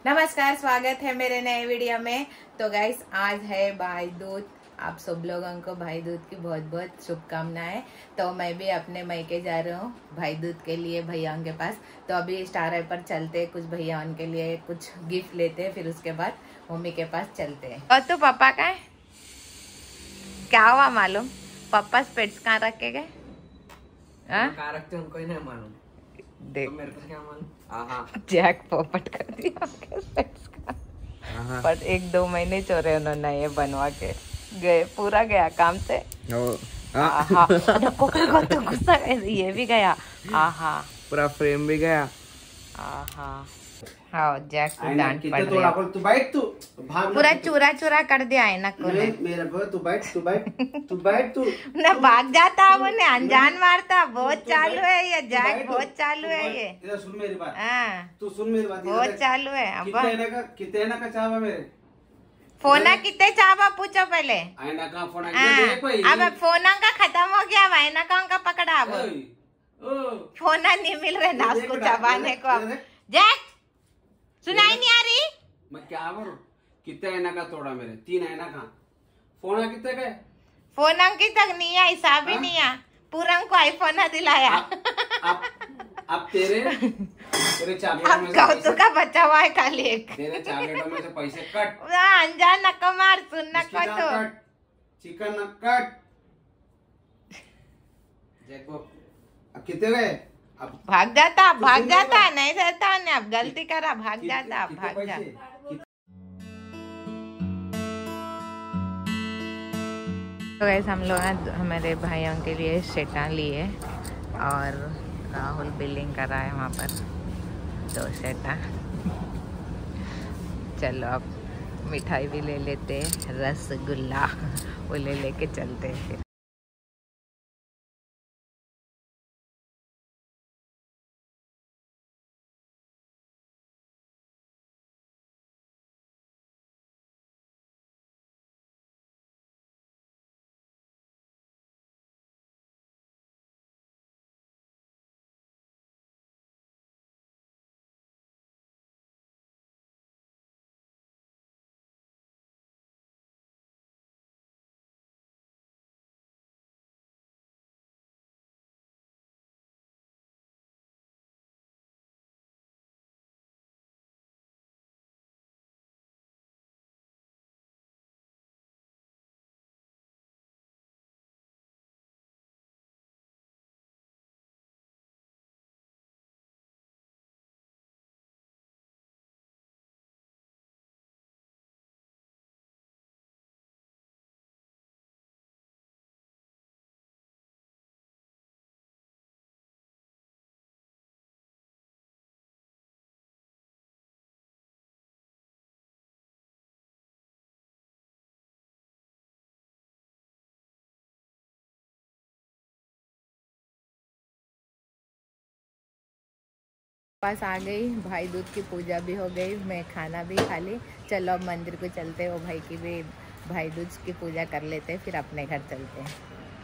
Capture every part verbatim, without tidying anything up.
नमस्कार, स्वागत है मेरे नए वीडियो में। तो गाइस, आज है भाई दूज। आप सब लोगों को भाई दूज की बहुत बहुत शुभकामनाएं। तो मैं भी अपने मैके जा रहा हूँ भाई दूज के लिए भैयाओं के पास। तो अभी स्टार है पर चलते, कुछ भैयाओं के लिए कुछ गिफ्ट लेते हैं, फिर उसके बाद मम्मी के पास चलते हैं। और तो पापा का है क्या हुआ मालूम? पापा स्पेट्स कहाँ रखे गए? कहाँ रखते हैं उनको ही नहीं मालूम। देख, तो मेरे को क्या मालूम। जैक पोपट कर दिया स्पेट्स का। पर एक दो महीने चोरे उन्होंने ये बनवा के गए, पूरा गया काम से। आहा, तो गुस्सा, ये भी गया। आहा, पूरा फ्रेम भी गया। आहा, हाँ, जैक को डांट पड़ रही है। तू बैठ, तू भाग, पूरा चूरा चूरा कर दिया है ना को ने। मेरा भाई, तू बैठ, तू बैठ, तू बैठ, तू ना भाग जाता वो ने, अनजान मारता। बहुत चालू है ये जैक, बहुत चालू है ये। इधर सुन मेरी बात। हाँ, तू सुन मेरी बात। बहुत चालू है। अब कितने का कितने का चावा मेरे फोना कितने चावा पूछो पहले। आईना का फोन अब फोना का खत्म हो गया, वाइना का उनका पकड़ा। अब फोना नहीं मिल रहे ना उसको चबाने को। अब जैक, सुनाई नहीं आ रही? मैं क्या करूं? कितने आईना का तोड़ा मेरे? तीन आईना का। फोन कितने का? फोन अंकी तक नहीं है, हिसाब ही नहीं है। पूरा को आईफोन दिलाया। अब अब तेरे तेरे अब कौतु का बचा हुआ है खाली एक। तेरे चॉकलेटों में से पैसे कट। अनजान नक्को मार, सुन नक्को तो चिकन न कट। देखो अब कितने गए? अब भाग जाता भाग जाता नहीं रहता ने। अब गलती करा, भाग जाता, भाग जा। तो वैसे हम लोग हमारे भाइयों के लिए शेटा लिए और राहुल बिलिंग कर रहा है वहाँ पर दो शेटा। चलो अब मिठाई भी ले लेते हैं, रसगुल्ला वो ले लेके चलते हैं फिर। पास आ गई, भाई दूज की पूजा भी हो गई, मैं खाना भी खा ली। चलो अब मंदिर को चलते हैं, वो भाई की भी भाई दूज की पूजा कर लेते हैं, फिर अपने घर चलते हैं।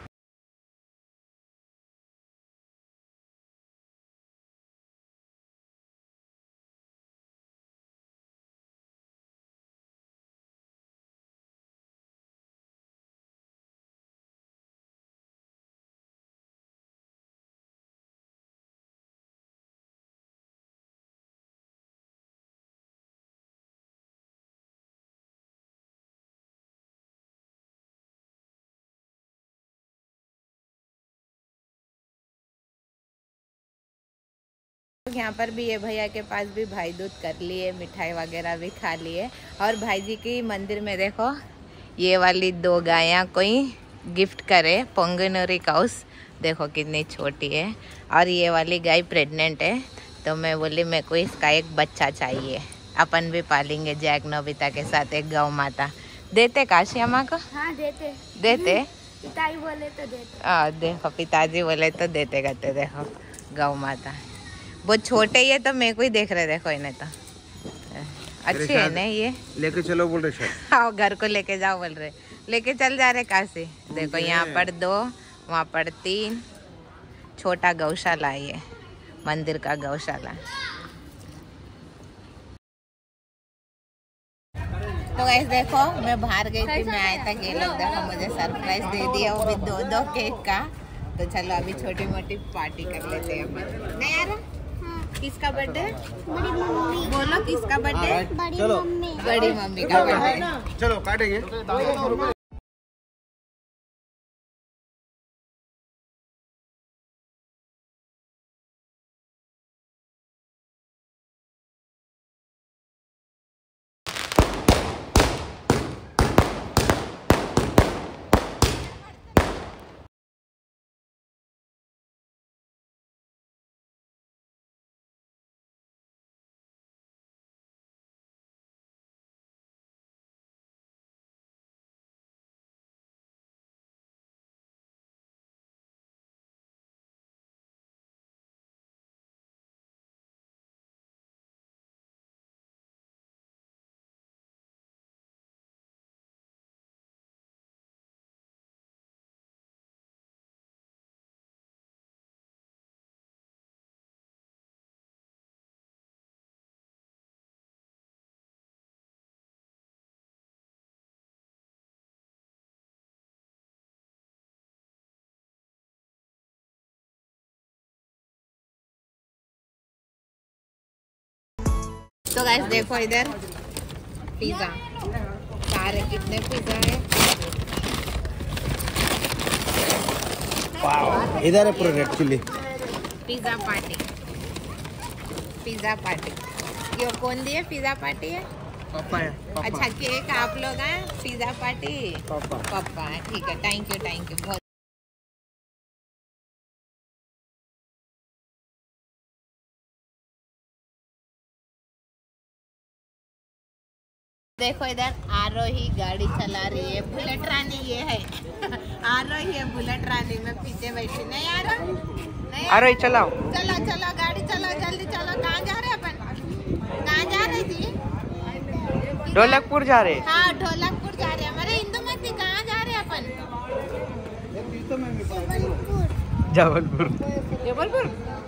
यहाँ पर भी ये भैया के पास भी भाई दूज कर लिए, मिठाई वगैरह भी खा लिए। और भाई जी की मंदिर में देखो, ये वाली दो गायां कोई गिफ्ट करे, पोंगनोरी काउस, देखो कितनी छोटी है। और ये वाली गाय प्रेग्नेंट है, तो मैं बोली मेरे को इसका एक बच्चा चाहिए, अपन भी पालेंगे जैक नोबिता के साथ एक गौ माता। देते काशी अम्मा को? हाँ देते देते पिताजी बोले तो देते। आ, देखो पिताजी बोले तो देते करते। देखो गौ माता बहुत छोटे, ये तो मेरे को ही देख रहे, देखो इन्हें तो अच्छी है ना ये। लेके चलो बोल रहे, हाँ घर को लेके जाओ बोल रहे, लेके चल जा रहे काशी। देखो यहाँ पर दो, वहाँ पर तीन, छोटा गौशाला है ये, मंदिर का गौशाला। तो गाइस देखो मैं बाहर गई थी, मैं आया तक ये लोग देखो मुझे सरप्राइज दे दिया, वो भी दो दो केक का। तो चलो अभी छोटी मोटी पार्टी कर लेते हैं अपन। नहीं यार किसका बर्थडे? बड़ी मम्मी। बोलो किसका बर्थडे? बड़ी चलो। मम्मी। बड़ी मम्मी का बर्थडे। चलो काटेंगे। तो गाइस देखो इधर पिज्जा, सारे कितने पिज्जा है। इधर है पूरा red chilli. Pizza party, pizza party. ये कौन दिए पिज्जा पार्टी है? पापा है। अच्छा केक आप लोग हैं, पिज्जा पार्टी पापा। पापा है, ठीक है। थैंक यू थैंक यू बहुत। देखो इधर आरोही गाड़ी चला रही है, बुलेट रानी ये है। आरोही है बुलेट रानी, में पीछे बैठी। नहीं आरो नहीं आरोही चलाओ। चलो चलो गाड़ी चलो जल्दी चलो। कहाँ जा रहे अपन? कहाँ जा रहे थी? ढोलकपुर जा रहे। हाँ ढोलकपुर जा रहे हैं। हमारे इंदुमती कहाँ जा रहे हैं अपन? जबलपुर। जबलपुर।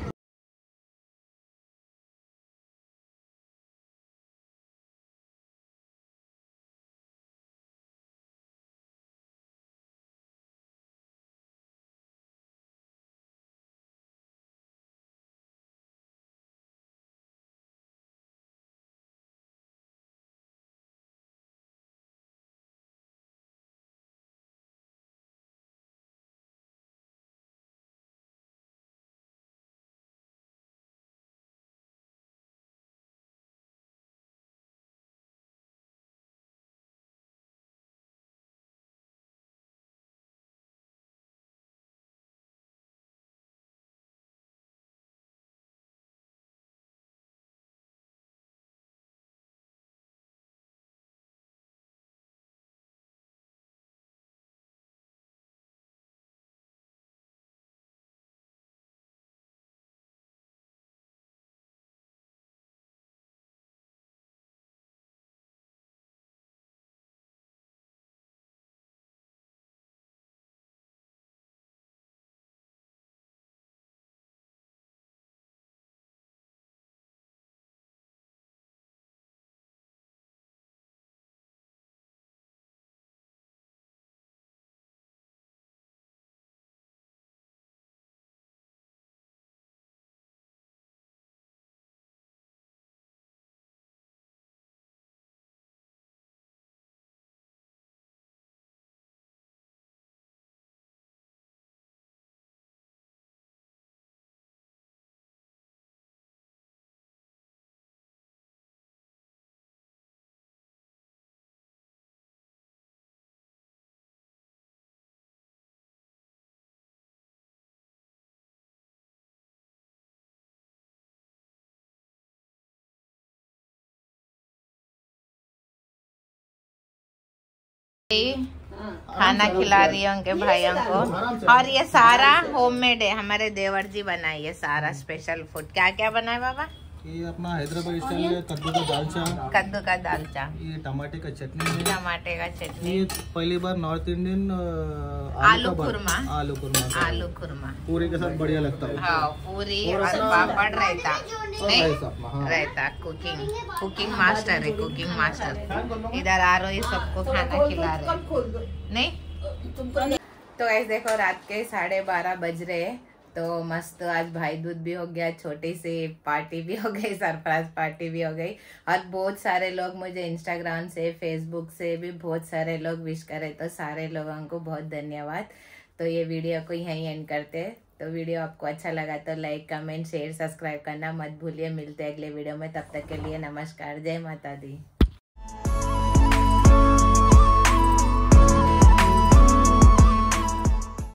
खाना खिला रही है उनके भाइयों को। और ये सारा होममेड है, हमारे देवर जी बनाई है सारा स्पेशल फूड। क्या क्या बनाए बाबा? ये अपना हैदराबाद स्टाइल है कद्दू का दालचा, कद्दू का दालचा, ये टमाटे का चटनी है, टमाटे का चटनी, ये पहली बार नॉर्थ इंडियन आलू खुरमा, आलू खुरमा आलू खुरमा पूरी के साथ बढ़िया लगता है। हाँ पूरी और पापड़ रहता नहीं हाँ। रहता। कुकिंग कुकिंग मास्टर है, कुकिंग मास्टर। इधर आ रहे सबको खाना खिला रहे नहीं। तो ऐसे देखो रात के साढ़े बारह बज रहे हैं, तो मस्त आज भाई दूज भी हो गया, छोटी सी पार्टी भी हो गई, सरप्राइज पार्टी भी हो गई। और बहुत सारे लोग मुझे इंस्टाग्राम से फेसबुक से भी बहुत सारे लोग विश करे, तो सारे लोगों को बहुत धन्यवाद। तो ये वीडियो को यहीं एंड करते। तो वीडियो आपको अच्छा लगा तो लाइक कमेंट शेयर सब्सक्राइब करना मत भूलिए। मिलते हैं अगले वीडियो में, तब तक के लिए नमस्कार, जय माता दी।